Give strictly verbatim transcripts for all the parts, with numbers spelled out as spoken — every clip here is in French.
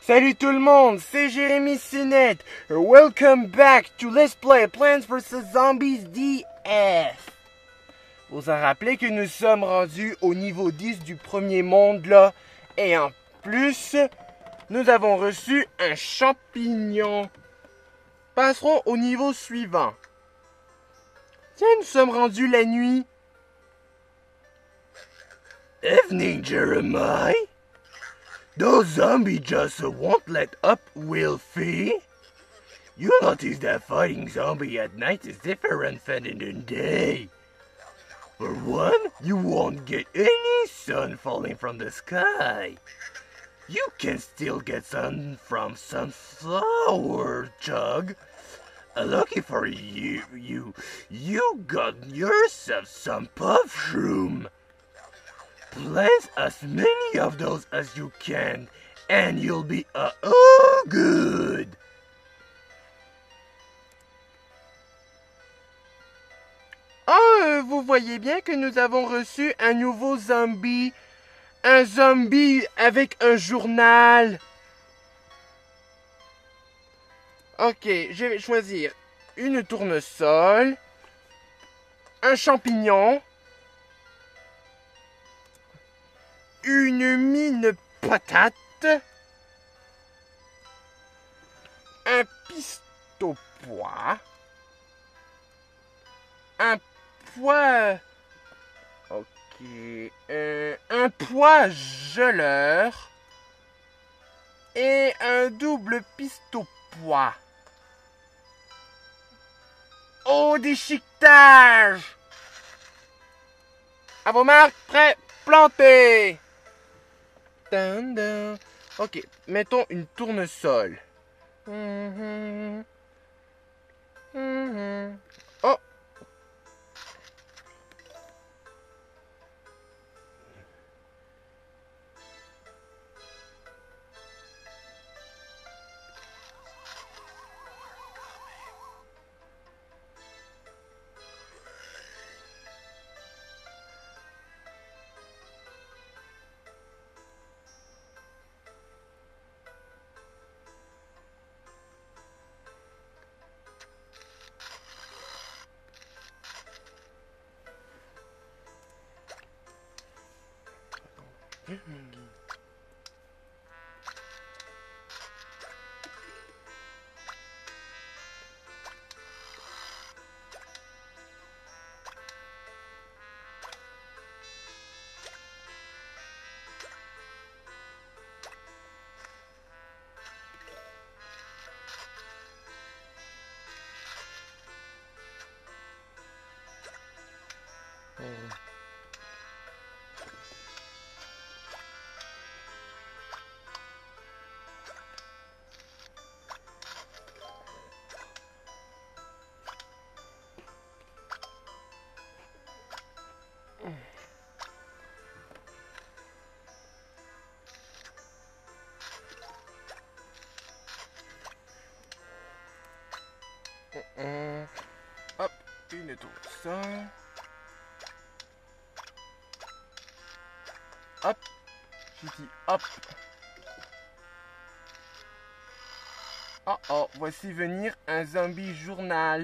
Salut tout le monde, c'est Jérémy Sinet. Welcome back to Let's Play Plants versus. Zombies D F. Vous vous rappelez que nous sommes rendus au niveau dix du premier monde là. Et en plus, nous avons reçu un champignon. Passerons au niveau suivant. Tiens, nous sommes rendus la nuit. Evening, Jeremiah. Those zombies just won't let up, Wilfie. You notice that fighting zombie at night is different than in the day. For one, you won't get any sun falling from the sky. You can still get sun from sunflower, Chug. Uh, lucky for you, you, you got yourself some puff shroom. Plant as many of those as you can, and you'll be uh, oh good. Oh, vous voyez bien que nous avons reçu un nouveau zombie. Un zombie avec un journal. Ok, je vais choisir une tournesol, un champignon, une mine patate, un pistopois, un pois, ok, euh, un pois geleur et un double pistopois. Au déchiquetage! À vos marques, prêts, plantés! Dun, dun. Ok, mettons une tournesol. Mm-hmm. Mm-hmm. Oh! Hum, hop, une tournesol. Hop, j'ai dit hop. Oh oh, voici venir un zombie journal.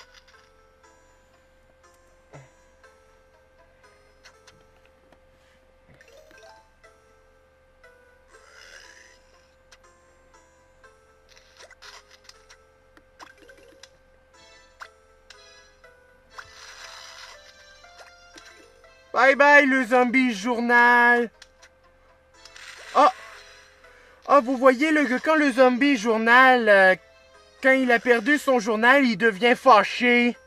Bye bye le zombie journal. Oh, oh vous voyez le, quand le zombie journal, euh, quand il a perdu son journal, il devient fâché.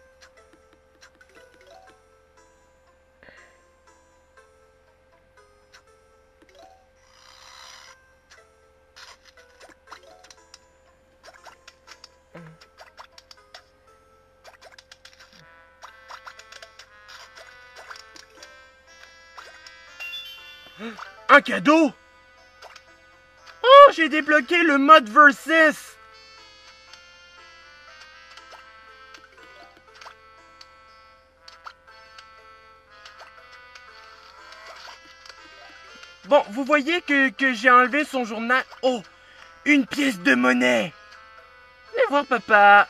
Un cadeau? Oh, j'ai débloqué le mode versus. Bon, vous voyez que, que j'ai enlevé son journal. Oh, Une pièce de monnaie. Viens voir, papa.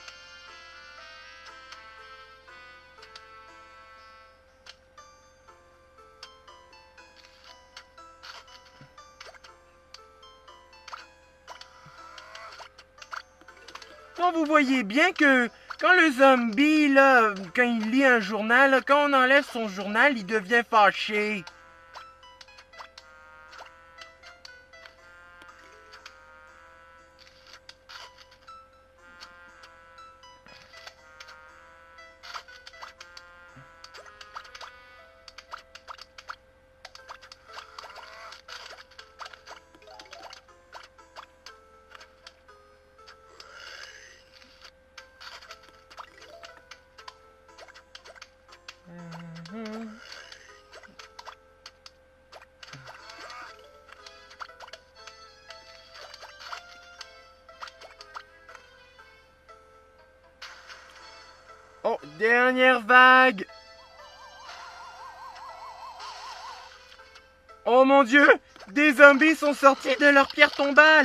Bon, vous voyez bien que quand le zombie, là, quand il lit un journal, là, quand on enlève son journal, il devient fâché. Oh, dernière vague. Oh mon Dieu, des zombies sont sortis de leur pierre tombale.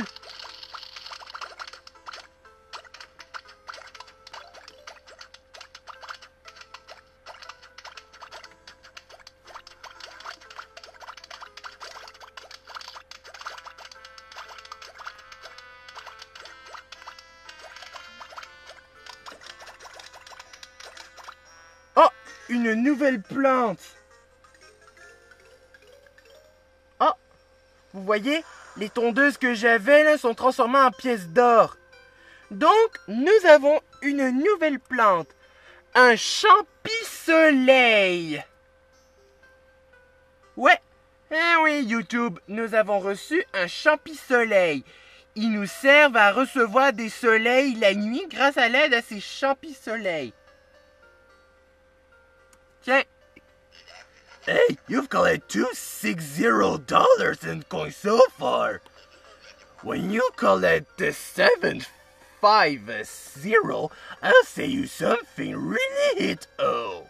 Oh, une nouvelle plante. Oh, vous voyez, les tondeuses que j'avais là sont transformées en pièces d'or. Donc, nous avons une nouvelle plante. Un champi-soleil. Ouais, eh oui, YouTube, nous avons reçu un champi-soleil. Ils nous servent à recevoir des soleils la nuit grâce à l'aide à ces champi-soleils. Tiens. Hey, you've collected two six zero dollars in coins so far. When you collect the seven five zero, I'll say you something really hit oh.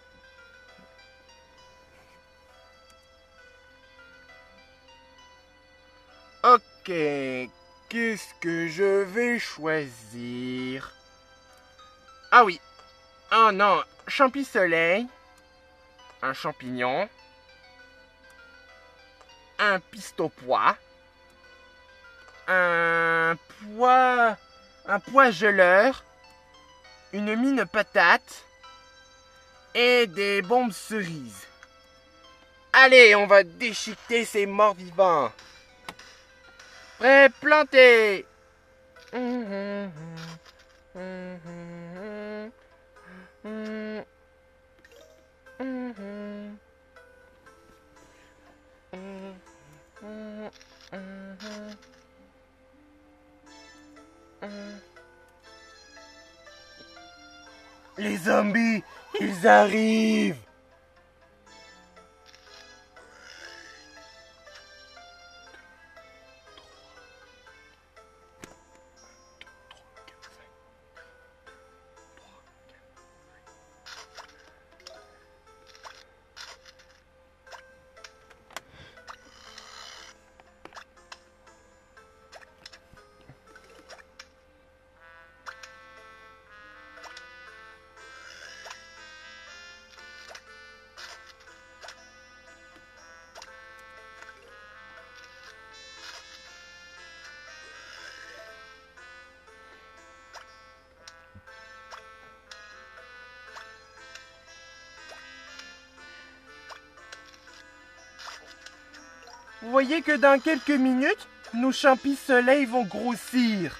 Ok, qu'est-ce que je vais choisir? Ah oui. Oh non, champi-soleil. Un champignon, un pistopois, un pois, un pois geleur, une mine patate et des bombes cerises. Allez, on va déchiqueter ces morts vivants. Prêt, planté. Les zombies, ils arrivent. Vous voyez que dans quelques minutes, nos champi-soleils vont grossir.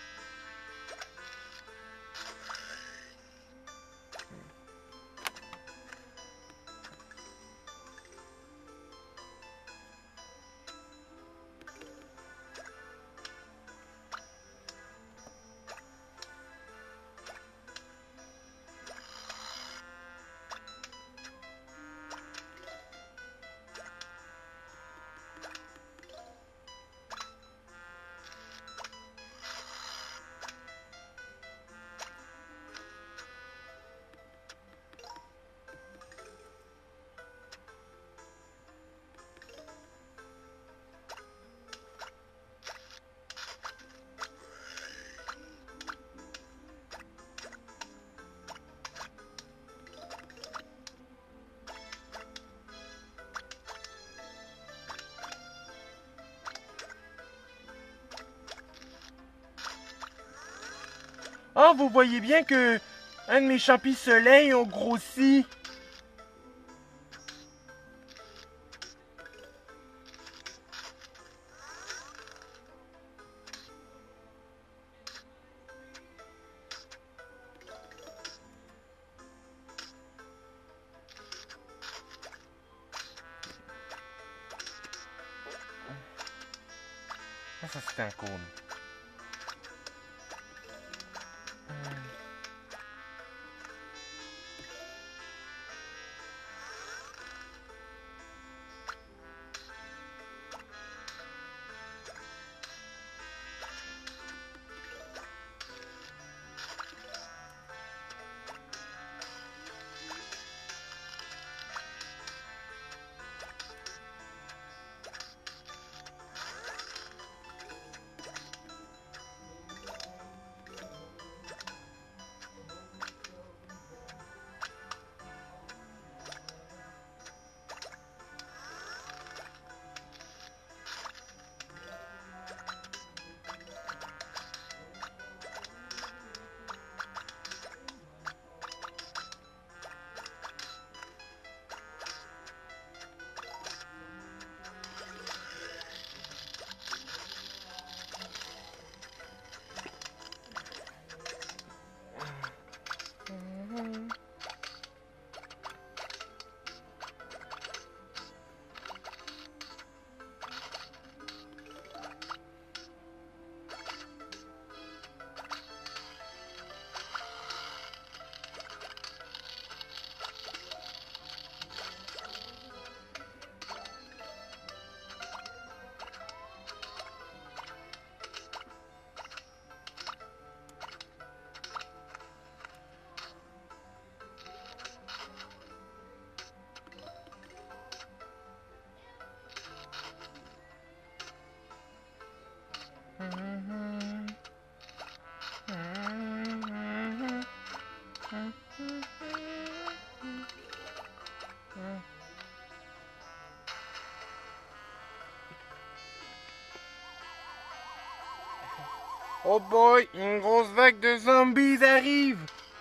Oh, vous voyez bien que un de mes champis soleil ont grossi. Ça, c'est un cône. Oh boy, une grosse vague de zombies arrive.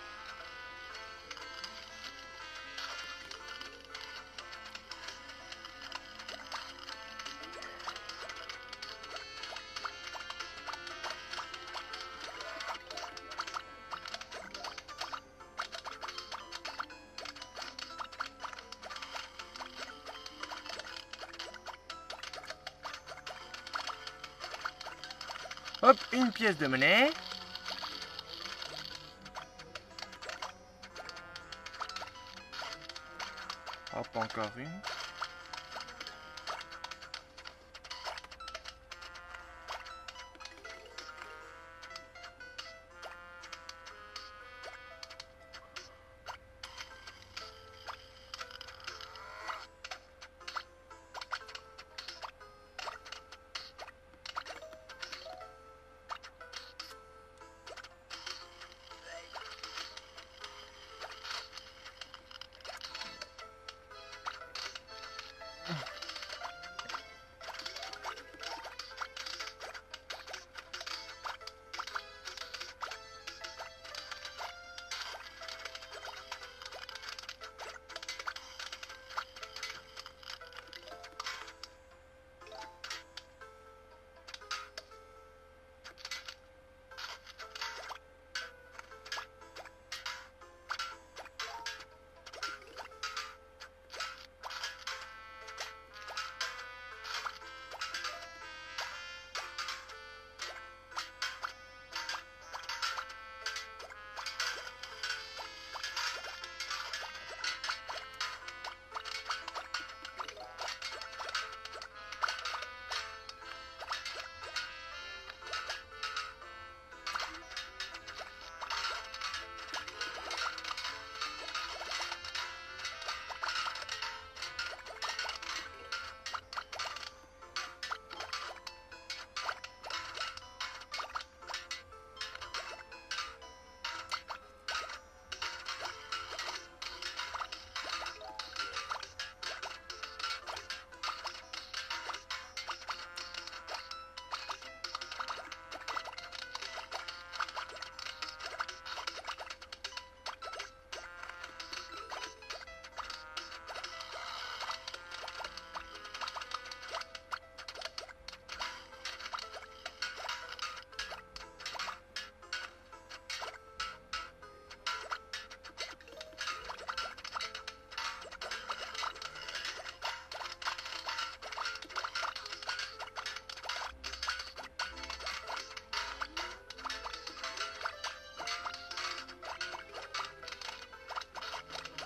Hop, une pièce de monnaie. Hop, encore une.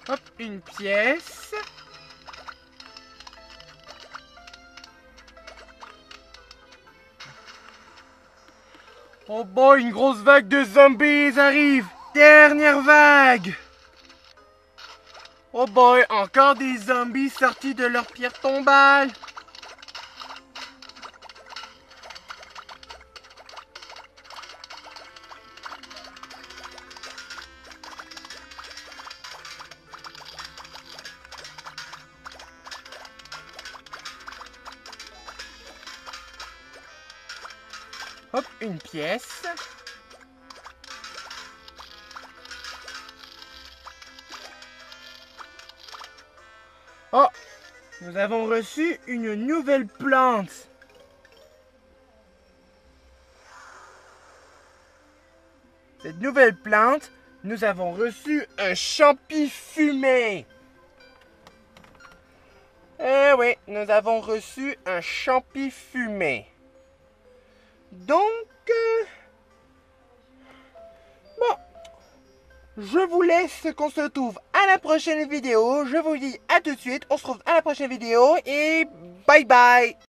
Hop, une pièce. Oh boy, une grosse vague de zombies arrive. Dernière vague. Oh boy, encore des zombies sortis de leur pierre tombale. Hop, une pièce. Oh, nous avons reçu une nouvelle plante. Cette nouvelle plante, nous avons reçu un champi fumé. Eh oui, nous avons reçu un champi fumé. Donc, euh, bon, je vous laisse qu'on se retrouve à la prochaine vidéo. Je vous dis à tout de suite, on se retrouve à la prochaine vidéo et bye bye.